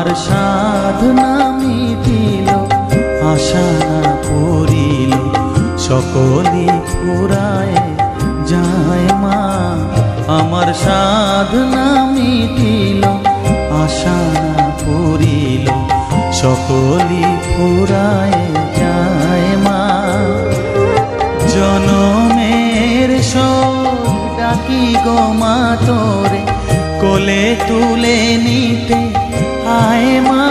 আমার সাধনা মিটিল, আশা না করিল, সকলই ফুরায় যায় মা। আমার সাধনা মিটিল, আশা না করিল, সকলই ফুরায় যায় মা। জনমের শোক ডাকি গো মা তোরে, কোলে তুলে নিতে আয় মা।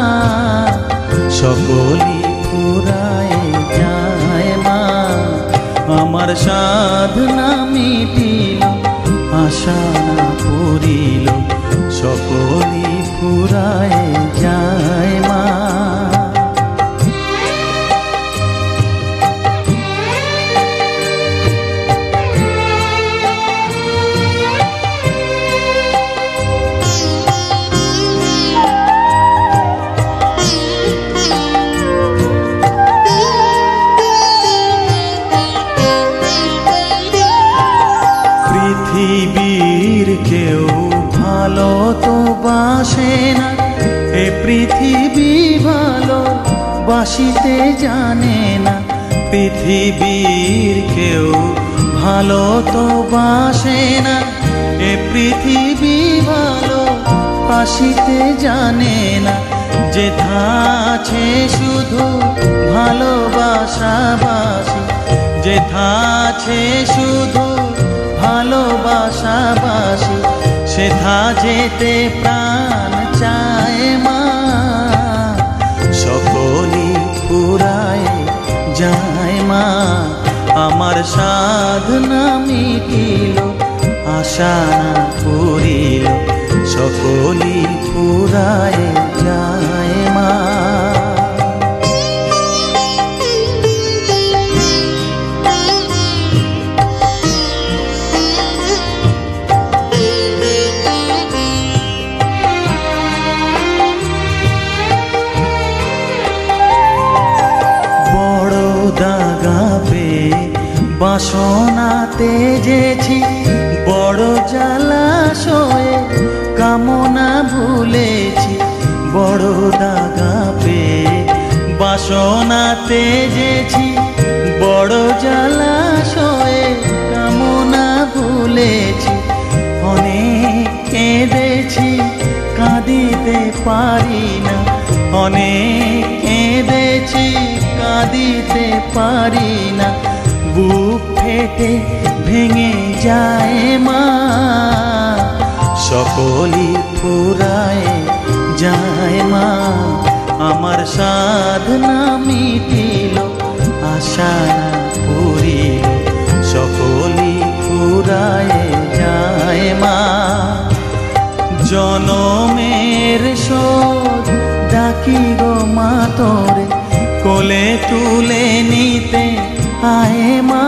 সকলই ফুরায় যায় মা। আমার সাধনা মিটিল, আশা না করিল, সকলই ফুরায় যায় মা। পৃথিবীর কেউ ভালো তো বাসে না, এ পৃথিবী ভালো বাসিতে জানে না। পৃথিবীর কেউ ভালো তো বাসে না, এ পৃথিবী ভালো বাসিতে জানে না। যেথা আছে শুধু ভালোবাসাবাসি, যেথা আছে শুধু ভালোবাসাবাসি, সেথা যেতে প্রাণ চায় মা। সকলই ফুরায় যায় মা। আমার সাধনা মিটিল, আশা না করিল, সকলই ফুরায় যায় মা। বাসনা তেজেছি বড় জলাশয়ে, কামনা ভুলেছি বড় দাগা পেয়ে। বাসনা তেজেছি বড় জলাশয়ে, কামনা ভুলেছি। অনেক কেঁদেছি কাঁদিতে পারি না, অনেক কেঁদেছি কাঁদিতে পারি না। বুক ফেটে ভেঙে যায় মা। সকলই ফুরায় যায় মা। আমার সাধনা মিটিল, আশা না করিল, সকলই ফুরায় যায় মা। জনমের শোধ ডাকি গো মা তোরে, কোলে তুলে নিতে আয় মা।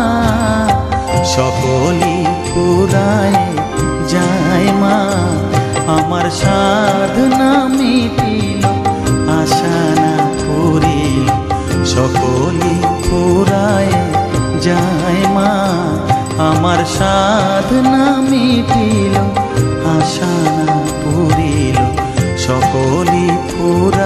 সকলই ফুরায় যায় মা। আমার সাধনা মিটিল, আশা না করিল, সকলই ফুরায় যায় মা। আমার সাধনা মিটিল, আশা না করিল, সকলই ফুরায়